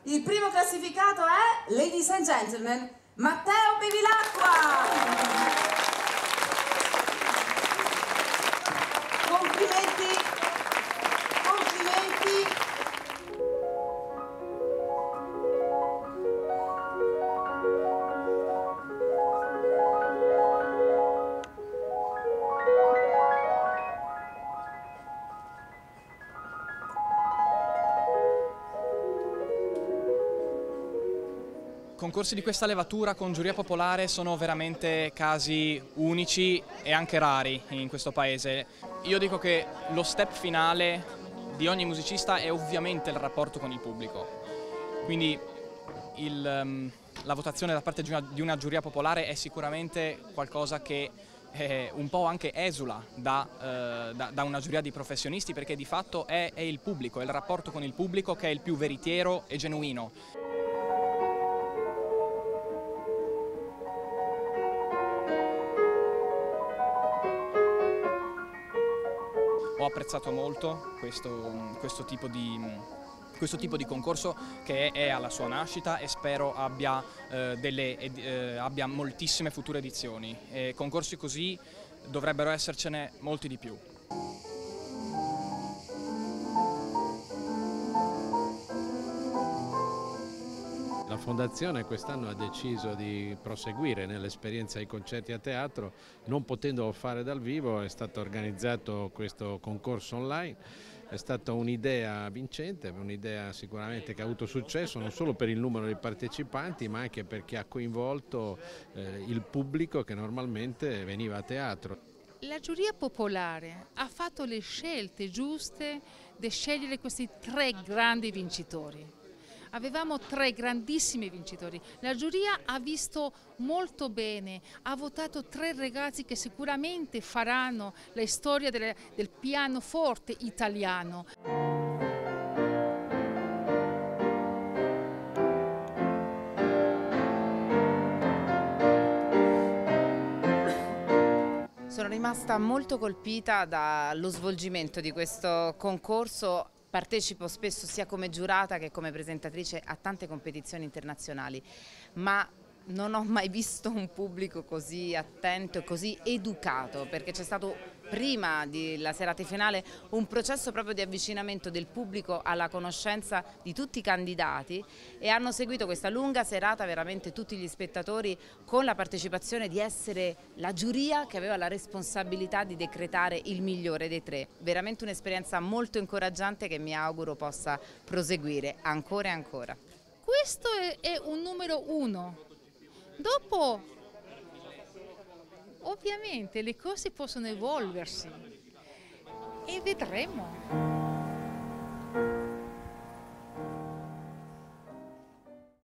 Il primo classificato è, ladies and gentlemen, Matteo Bevilacqua! Complimenti, complimenti. Concorsi di questa levatura con giuria popolare sono veramente casi unici e anche rari in questo paese. Io dico che lo step finale di ogni musicista è ovviamente il rapporto con il pubblico. Quindi la votazione da parte di una giuria popolare è sicuramente qualcosa che un po' anche esula da una giuria di professionisti, perché di fatto è il pubblico, è il rapporto con il pubblico che è il più veritiero e genuino. Ho apprezzato molto questo tipo di concorso che è alla sua nascita e spero abbia moltissime future edizioni. Concorsi così dovrebbero essercene molti di più. La Fondazione quest'anno ha deciso di proseguire nell'esperienza ai concerti a teatro, non potendolo fare dal vivo è stato organizzato questo concorso online. È stata un'idea vincente, un'idea sicuramente che ha avuto successo non solo per il numero di partecipanti ma anche perché ha coinvolto il pubblico che normalmente veniva a teatro. La giuria popolare ha fatto le scelte giuste di scegliere questi 3 grandi vincitori. Avevamo 3 grandissimi vincitori. La giuria ha visto molto bene, ha votato 3 ragazzi che sicuramente faranno la storia del pianoforte italiano. Sono rimasta molto colpita dallo svolgimento di questo concorso. Partecipo spesso sia come giurata che come presentatrice a tante competizioni internazionali, ma non ho mai visto un pubblico così attento e così educato, perché c'è stato prima della serata finale un processo proprio di avvicinamento del pubblico alla conoscenza di tutti i candidati e hanno seguito questa lunga serata veramente tutti gli spettatori con la partecipazione di essere la giuria che aveva la responsabilità di decretare il migliore dei 3. Veramente un'esperienza molto incoraggiante che mi auguro possa proseguire ancora e ancora. Questo è un numero 1. Dopo, ovviamente, le cose possono evolversi e vedremo.